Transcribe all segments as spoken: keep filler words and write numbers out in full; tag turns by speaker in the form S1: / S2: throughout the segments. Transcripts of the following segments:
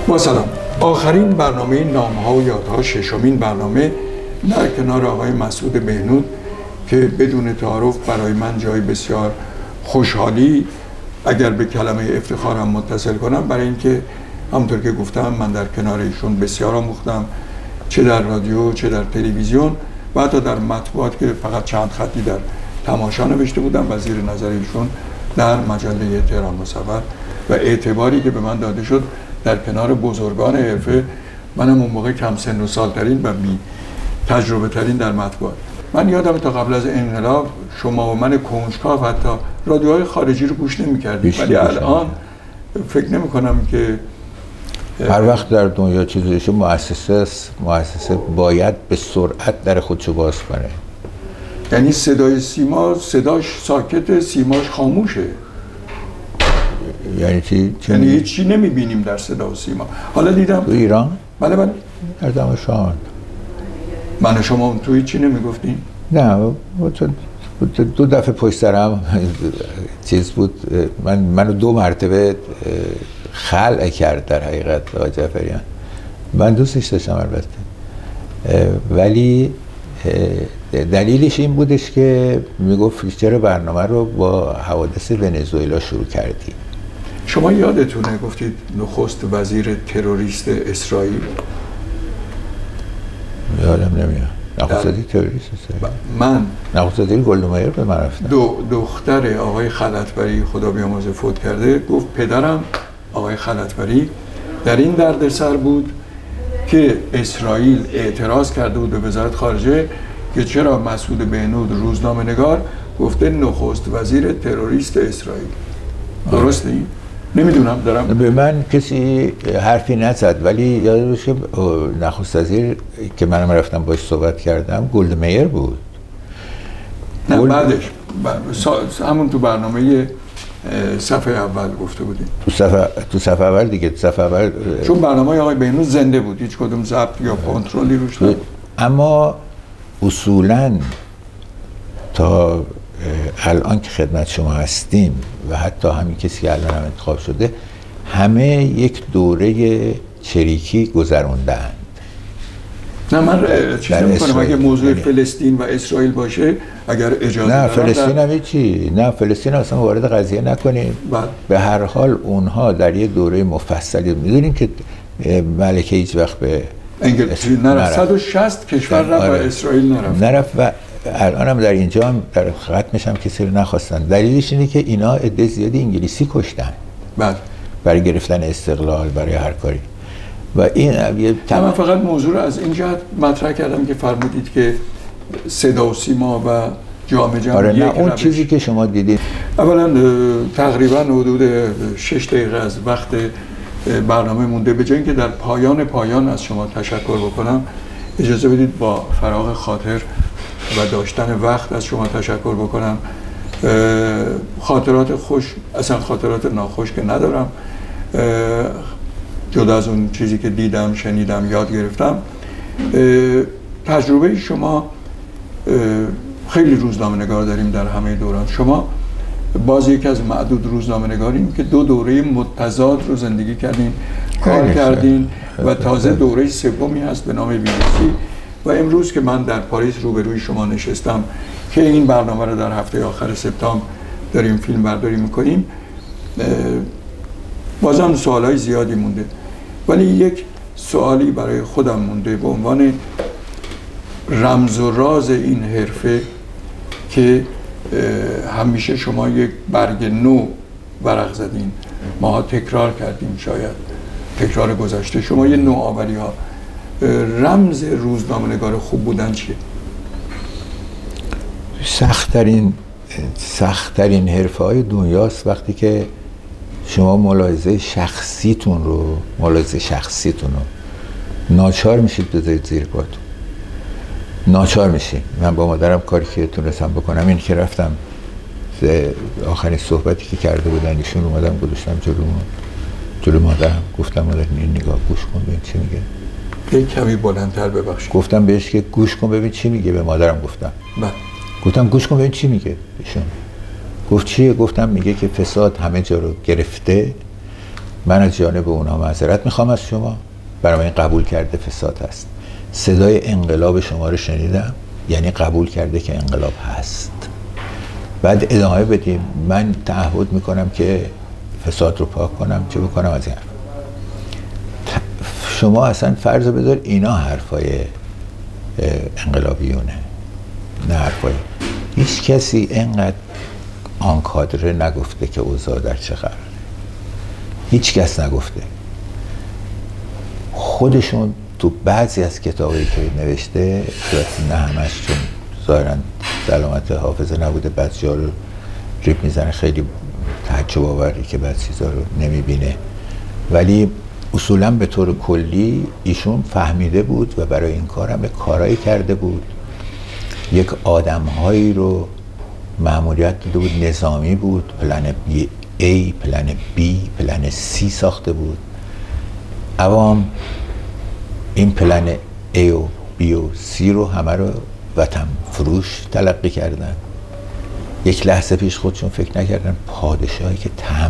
S1: با سلام. آخرین برنامه نام‌ها و یادها، ششمین برنامه، در کنار آقای مسعود بهنود که بدون تعارف برای من جای بسیار خوشحالی، اگر به کلمه افتخارم متصل کنم، برای اینکه همونطور که گفتم من در کنار ایشون بسیار آموختم، چه در رادیو چه در تلویزیون و حتی در مطبوعات که فقط چند خطی در تماشا نوشته بودم و زیر نظر ایشون در مجله تهران مصور و اعتباری که به من داده شد در کنار بزرگان حرفه. منم اون موقع کم سن و سال ترین و بی تجربه ترین در مطبوعات. من یادم تا قبل از انقلاب شما و من کنجکاو حتی رادیوهای خارجی رو گوش نمی کردیم، ولی الان فکر نمی کنم که
S2: هر وقت در دنیا چیزی شد مؤسسه مؤسسه باید به سرعت در خودشو باز کنه.
S1: یعنی صدای سیما صداش ساکت، سیماش خاموشه.
S2: یعنی چی؟
S1: یعنی هیچی نمی بینیم در صدا و سیما. حالا دیدم
S2: تو ایران؟
S1: بله بله
S2: در دمشق.
S1: من شما تو هیچی نمی گفتین؟
S2: نه، دو دفعه پشت سرم چیز بود. من منو دو مرتبه خلع کرد در حقیقت آقای جعفریان. من دوستش داشتم البته، ولی دلیلش این بودش که میگفت چرا برنامه رو با حوادث ونزوئلا شروع کردی.
S1: شما یادتونه گفتید نخست وزیر تروریست اسرائیل؟
S2: یادم نمیاد. نخست وزیر تروریست اسرائیل؟
S1: من
S2: نخست وزیر گلدمایر به من رفتم.
S1: دو دختر آقای خلعتبری خدا بیامرزه فوت کرده، گفت پدرم آقای خلعتبری در این دردسر بود که اسرائیل اعتراض کرده بود به وزارت خارجه که چرا مسعود بهنود روزنامه‌نگار گفته نخست وزیر تروریست اسرائیل. درسته این؟ نمیدونم دارم.
S2: به من کسی حرفی نزد، ولی یاد باشه نخست وزیر که منم رفتم باش صحبت کردم گلدمایر بود.
S1: نه گل... بعدش همون تو برنامه صفحه اول گفته بودیم.
S2: تو صفحه تو صفحه اول دیگه، تو صفحه اول
S1: چون برنامه آقای بهنود زنده بود، هیچ کدوم ضبط یا کنترلی روش نبود.
S2: اما اصولاً تا الان که خدمت شما هستیم و حتی همین کسی که الان هم انتخاب شده، همه یک دوره چریکی گذروندند.
S1: نه من چیز نمی‌کنم اگه موضوع فلسطین و اسرائیل باشه اگر اجازه
S2: نه فلسطین هم چی؟ نه فلسطین اصلا وارد قضیه نکنیم. به هر حال اونها در یه دوره مفصلی، میدونین که ملکه هیچ وقت به
S1: انگلیس نرفت، صد و شصت کشور رفت و اسرائیل نرفت
S2: نرفت و الان هم در اینجا هم در ختمش هم کسی رو نخواستن. دلیلش اینه که اینا عده زیادی انگلیسی کشتن
S1: بعد
S2: برای گرفتن استقلال، برای هر کاری. و این یه
S1: تمام. من فقط موضوع رو از این جهت مطرح کردم که فرمودید که صدا و سیما و جامعه جمعی
S2: آره نه اون روش. چیزی که شما دیدید
S1: اولا تقریبا حدود شش دقیقه از وقت برنامه مونده. به جای اینکه در پایان پایان از شما تشکر بکنم، اجازه بدید با فراغ خاطر و داشتن وقت از شما تشکر بکنم. خاطرات خوش، اصلا خاطرات ناخوش که ندارم، جدا از اون چیزی که دیدم، شنیدم، یاد گرفتم. تجربه شما، خیلی روزنامه‌نگار داریم در همه دوران، شما باز یکی از معدود روزنامه‌نگاریم که دو دوره متضاد رو زندگی کردین، کار کردین و تازه دوره سومی هست به نام بی بی سی. و امروز که من در پاریس روبروی شما نشستم که این برنامه رو در هفته آخر سپتامبر داریم فیلم برداری میکنیم، بازم سوالای زیادی مونده، ولی یک سوالی برای خودم مونده به عنوان رمز و راز این حرفه که همیشه شما یک برگ نو ورق زدین، ما تکرار کردیم، شاید تکرار گذشته، شما یه نوآوری ها. رمز روزنامه‌نگار خوب بودن چیه؟
S2: سخت‌ترین سخت‌ترین حرفه‌های دنیاست وقتی که شما ملاحظه شخصیتون رو ملاحظه شخصیتون رو ناچار میشید بذارید زیر پاتون. ناچار میشید. من با مادرم کاری که تونستم بکنم این که رفتم آخرین صحبتی که کرده بودن ایشون اومدم گذاشتم جلو جلو مادرم، گفتم مادر این نگاه گوش کن ببین چی میگه.
S1: یک کمی بلندتر ببخشید.
S2: گفتم بهش که گوش کن ببین چی میگه. به مادرم گفتم.
S1: بله.
S2: گفتم گوش کن ببین چی میگه. ایشون گفت چیه؟ گفتم میگه که فساد همه جا رو گرفته من از جانب اونا معذرت میخوام از شما، برای این قبول کرده فساد هست. صدای انقلاب شما رو شنیدم، یعنی قبول کرده که انقلاب هست. بعد ادامه بدیم. من تعهد میکنم که فساد رو پاک کنم، چه بکنم از این. شما اصلا فرض بذار اینا حرفای انقلابیونه، نه حرفای هیچ کسی اینقدر آن کادره نگفته که اوضاع در چه قراره. هیچ کس نگفته. خودشون تو بعضی از کتابایی که نوشته، نه همش، چون ظاهرا سلامت حافظه نبوده، بعضی جا رو ریپ میزنه، خیلی تعجب آوری که بعضی چیزا رو نمیبینه، ولی اصولا به طور کلی ایشون فهمیده بود و برای این کار هم کارایی کرده بود. یک آدمهایی رو مأموریت داده بود، نظامی بود، پلن بی A، پلن B، پلن C ساخته بود. عوام این پلن A و B و C رو همه رو وطن فروش تلقی کردن. یک لحظه پیش خودشون فکر نکردن پادشاهی که تم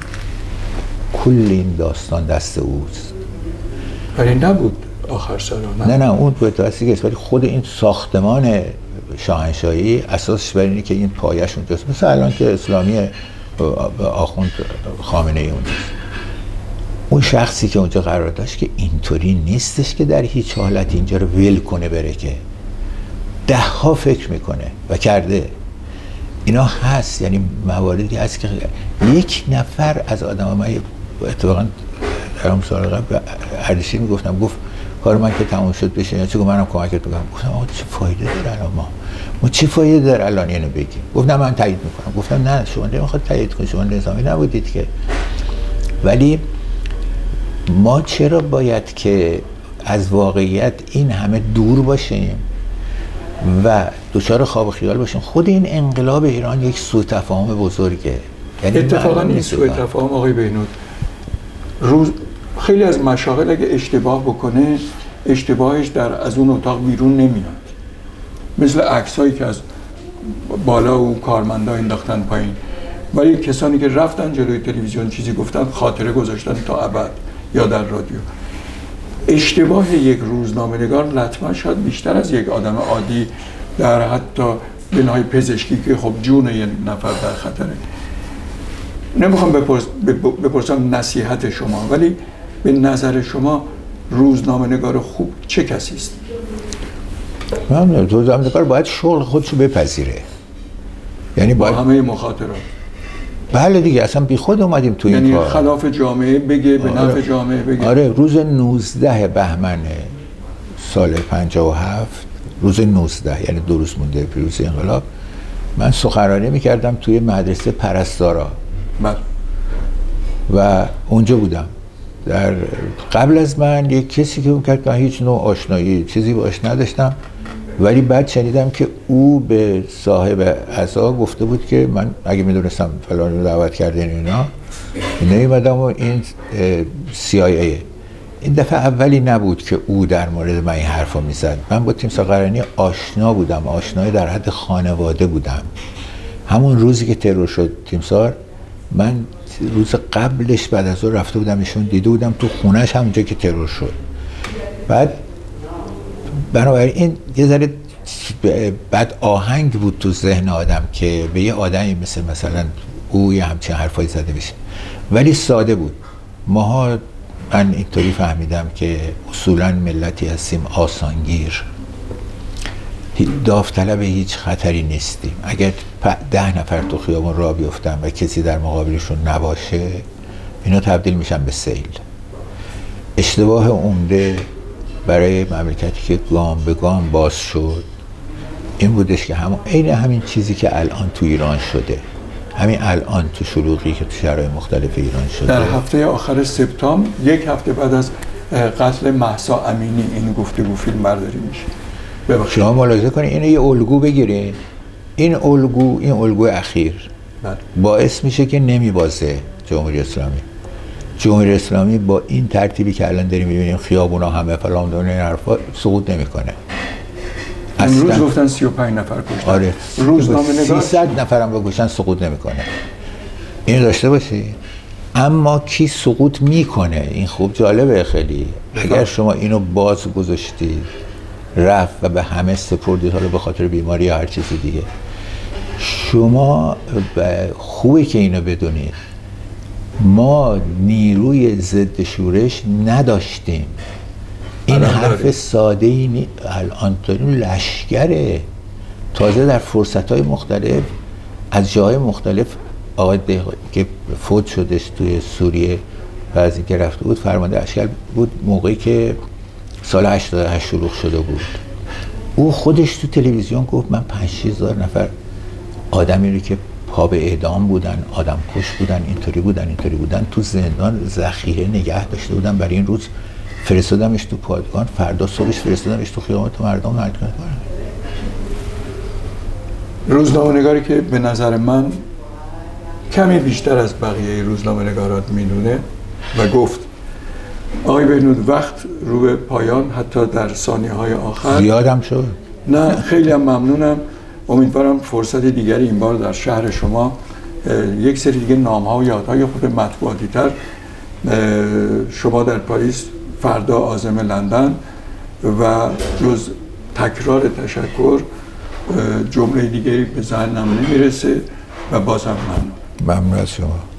S2: کل این داستان دست اوست.
S1: ولی نبود آخر سر.
S2: نه نه اون به توسطی که ولی خود این ساختمان شاهنشاهی اساسش بر اینه که این پایش اونجاست. مثل الان که اسلامی آخوند خامنه ای اونجاست. اون شخصی که اونجا قرار داشت که اینطوری نیستش که در هیچ حالت اینجا رو ول کنه بره، که ده ها فکر میکنه و کرده. اینا هست، یعنی مواردی هست که یک نفر از آدم ها، من اتفاقا در اون سال قبل اردشیر میگفتم، گفت کار من که تموم شد بشه یا چه، گفت منم کمکت میکنم. گفتم آقا چه فایده داره الان ما ما چه فایده داره الان اینو بگیم؟ گفت نه من تایید میکنم. گفتم نه شما نمیخواد تایید کنید، شما نظامی نبودید که. ولی ما چرا باید که از واقعیت این همه دور باشیم و دچار خواب و خیال باشیم؟ خود این انقلاب ایران یک سوء تفاهم بزرگه.
S1: یعنی اتفاقا این سوء تفاهم آقای بهنود، روز خیلی از مشاغل اگه اشتباه بکنه، اشتباهش در از اون اتاق بیرون نمیاد. مثل عکسایی که از بالا و کارمندا انداختن پایین، ولی کسانی که رفتن جلوی تلویزیون چیزی گفتن، خاطره گذاشتن تا ابد یا در رادیو. اشتباه یک روزنامه‌نگار لطمه شاید بیشتر از یک آدم عادی در حتی بنای پزشکی که خب جون یک نفر در خطره. نمیخوام بپرس بپرسم نصیحت شما، ولی به نظر شما روزنامه‌نگار خوب چه کسی است؟
S2: من روزنامه‌نگار باید شغل خودشو بپذیره، یعنی
S1: با
S2: باید
S1: همه مخاطرات.
S2: بله دیگه، اصلا بی خود اومدیم تو
S1: یعنی
S2: این کار.
S1: خلاف جامعه بگه، به نفع جامعه بگه.
S2: آره، روز نوزده بهمن سال پنجاه و هفت، روز نوزده یعنی دو روز مونده پیروزی انقلاب، من سخنرانی میکردم توی مدرسه پرستارا.
S1: بله.
S2: و اونجا بودم. در قبل از من یک کسی که اون کرد، من هیچ نوع آشنایی چیزی باش نداشتم، ولی بعد شنیدم که او به صاحب عزا گفته بود که من اگه میدونستم فلان رو دعوت کردین اینا نمیمدم. و این سی آی ای این دفعه اولی نبود که او در مورد من این حرفا میزد. من با تیمسار قرنی آشنا بودم، آشنای در حد خانواده بودم. همون روزی که ترور شد تیمسار، من روز قبلش بعد از اون رفته بودم ایشون دیده بودم تو خونهش همونجا که ترور شد. بعد بنابراین این یه ذره بعد آهنگ بود تو ذهن آدم که به یه آدمی مثل مثلا او یه همچین حرفایی زده بشه، ولی ساده بود. ماها، من اینطوری فهمیدم که اصولا ملتی هستیم آسانگیر، داوطلب هیچ خطری نیستیم. اگر ده نفر تو خیابون راه بیفتن و کسی در مقابلشون نباشه، اینا تبدیل میشن به سیل. اشتباه عمده برای مملکتی که گام به گام باز شد این بودش که همون عین همین چیزی که الان تو ایران شده، همین الان تو شلوغی که تو شهرهای مختلف ایران شده.
S1: در هفته آخر سپتامبر، یک هفته بعد از قتل مهسا امینی، این گفتگو فیلم برداری میشه. ببخشید
S2: شما ملاحظه کنید، اینو یه الگو بگیرید. این الگو، این الگوی اخیر
S1: بله.
S2: باعث میشه که نمیبازه جمهوری اسلامی. جمهوری اسلامی با این ترتیبی که الان داریم میبینیم، خیابونا همه فلان دونه این حرفا، سقوط نمیکنه.
S1: امروز گفتن سی و پنج نفر کشتن.
S2: آره،
S1: روزنامه‌نگار
S2: سیصد نفرم بکشن سقوط نمیکنه. اینو داشته باشی. اما کی سقوط میکنه؟ این خوب جالبه خیلی. اگر شما اینو باز گذاشتید رفت و به همه سپردید، حالا به خاطر بیماری یا هر چیز دیگه، شما خوبه که اینو بدونید ما نیروی ضد شورش نداشتیم. این حرف ساده ای نی... الان داریم لشکره، تازه در فرصت‌های مختلف از جاهای مختلف. آقای دهقانی که فوت شدش توی سوریه و از اینکه رفته بود فرمانده اشکال بود موقعی که سال هشتاد و هشت شروع شده بود، او خودش تو تلویزیون گفت من پنج هزار نفر آدمی رو که پا به اعدام بودن، آدم کش بودن، اینطوری بودن اینطوری بودن تو زندان ذخیره نگه داشته بودن، برای این روز فرستادمش تو پادگان، فردا صبحش فرستادمش تو خیابان تا مردم نرد کنه.
S1: روزنامه‌نگاری که به نظر من کمی بیشتر از بقیه روزنامه‌نگارات میدونه و گفت آقای بهنود وقت رو به پایان، حتی در ثانیه‌های آخر
S2: زیادم شد.
S1: نه خیلی هم ممنونم. امیدوارم فرصت دیگری این بار در شهر شما یک سری دیگه نام‌ها و یادهای خود مطبوعاتی تر، شما در پاریس، فردا عازم لندن، و جز تکرار تشکر جمله دیگری به ذهنم نمیرسه و بازم ممنون.
S2: ممنون از شما.